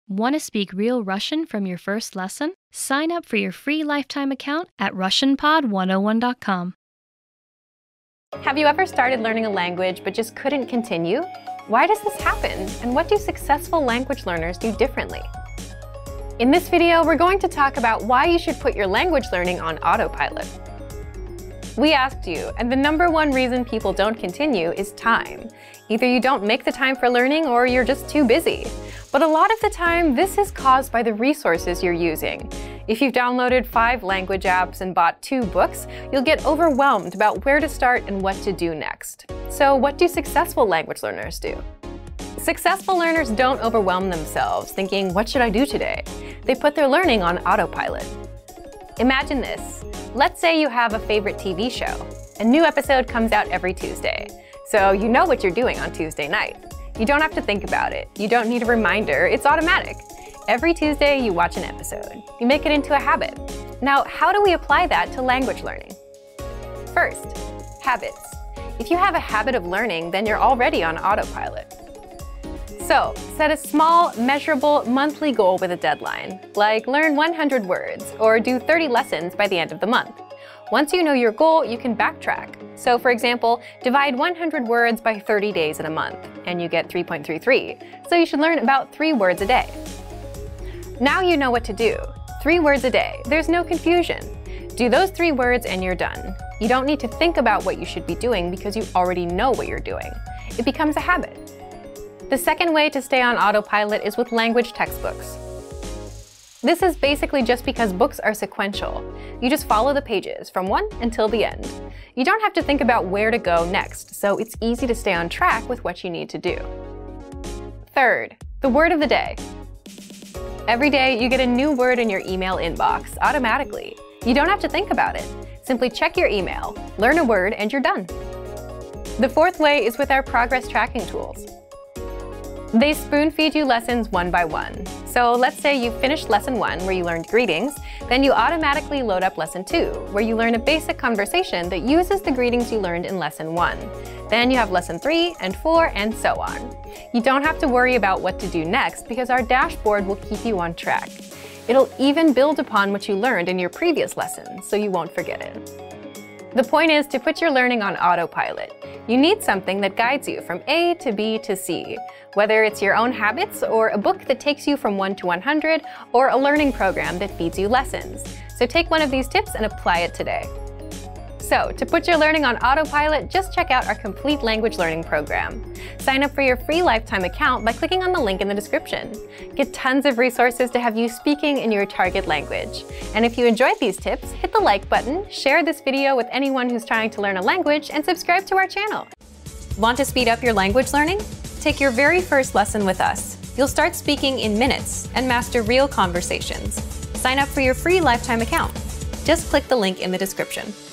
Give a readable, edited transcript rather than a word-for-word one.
Want to speak real Russian from your first lesson? Sign up for your free lifetime account at RussianPod101.com. Have you ever started learning a language but just couldn't continue? Why does this happen? And what do successful language learners do differently? In this video, we're going to talk about why you should put your language learning on autopilot. We asked you, and the #1 reason people don't continue is time. Either you don't make the time for learning or you're just too busy. But a lot of the time, this is caused by the resources you're using. If you've downloaded 5 language apps and bought 2 books, you'll get overwhelmed about where to start and what to do next. So what do successful language learners do? Successful learners don't overwhelm themselves thinking, what should I do today? They put their learning on autopilot. Imagine this. Let's say you have a favorite TV show. A new episode comes out every Tuesday. So you know what you're doing on Tuesday night. You don't have to think about it. You don't need a reminder. It's automatic. Every Tuesday, you watch an episode. You make it into a habit. Now, how do we apply that to language learning? First, habits. If you have a habit of learning, then you're already on autopilot. So, set a small, measurable, monthly goal with a deadline, like learn 100 words or do 30 lessons by the end of the month. Once you know your goal, you can backtrack. So, for example, divide 100 words by 30 days in a month, and you get 3.33. So you should learn about 3 words a day. Now you know what to do. 3 words a day. There's no confusion. Do those 3 words and you're done. You don't need to think about what you should be doing because you already know what you're doing. It becomes a habit. The second way to stay on autopilot is with language textbooks. This is basically just because books are sequential. You just follow the pages from one until the end. You don't have to think about where to go next, so it's easy to stay on track with what you need to do. Third, the word of the day. Every day you get a new word in your email inbox automatically. You don't have to think about it. Simply check your email, learn a word, and you're done. The fourth way is with our progress tracking tools. They spoon-feed you lessons one by one. So let's say you finished lesson 1 where you learned greetings, then you automatically load up lesson 2 where you learn a basic conversation that uses the greetings you learned in lesson 1. Then you have lesson 3 and 4 and so on. You don't have to worry about what to do next because our dashboard will keep you on track. It'll even build upon what you learned in your previous lessons so you won't forget it. The point is to put your learning on autopilot. You need something that guides you from A to B to C, whether it's your own habits or a book that takes you from 1 to 100 or a learning program that feeds you lessons. So take one of these tips and apply it today. So, to put your learning on autopilot, just check out our complete language learning program. Sign up for your free lifetime account by clicking on the link in the description. Get tons of resources to have you speaking in your target language. And if you enjoyed these tips, hit the like button, share this video with anyone who's trying to learn a language, and subscribe to our channel. Want to speed up your language learning? Take your very first lesson with us. You'll start speaking in minutes and master real conversations. Sign up for your free lifetime account. Just click the link in the description.